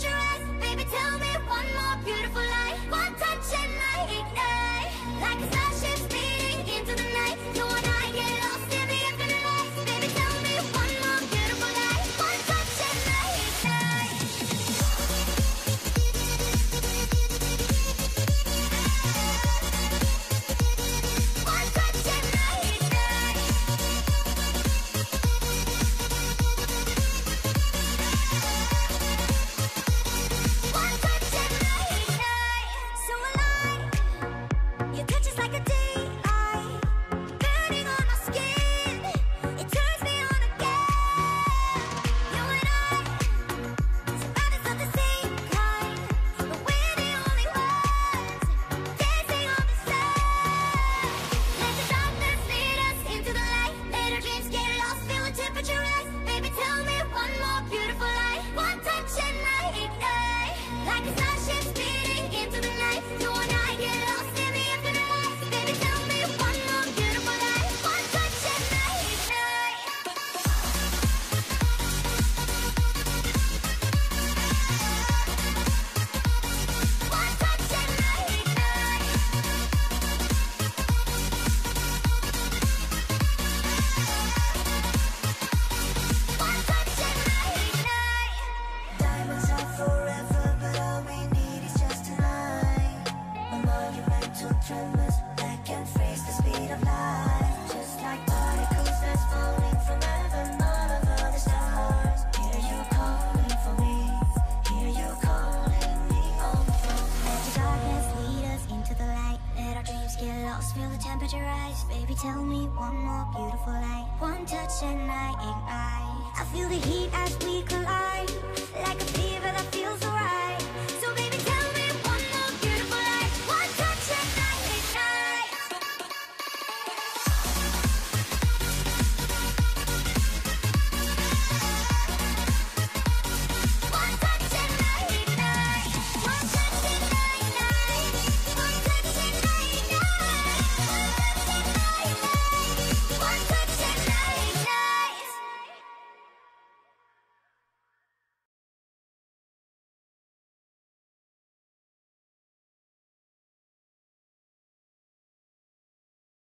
temperature rise. Baby, tell me one more beautiful lie. One touch and I ignite, like a starship speeding into the night. You and I get lost in the infinite light. Baby, tell me one more beautiful lie. One touch and I ignite. One touch and I ignite. One touch and I ignite. So alive, your touch is like a daylight, burning on my skin. It turns me on again. You and I, surrounded of the same kind, but we're the only ones dancing on the side. Let the darkness lead us into the light. Let our dreams get lost, feel the temperature rise. Baby, tell me one more beautiful lie. One touch and I ignite, like a starship speeding into the night. You and I get lost in the infinite light. Baby, tell me one more beautiful lie. One touch and I ignite. One touch and I ignite. One touch and I ignite. Diamonds are forever, but all we need is just tonight. A monumental tremors that can freeze the speed of light. Just like particles that's falling from heaven all over the stars. Hear you calling for me, hear you calling me home from. Let the darkness lead us into the light. Let our dreams get lost, feel the temperature rise. Baby, tell me one more beautiful lie. One touch and I ignite. I feel the heat as we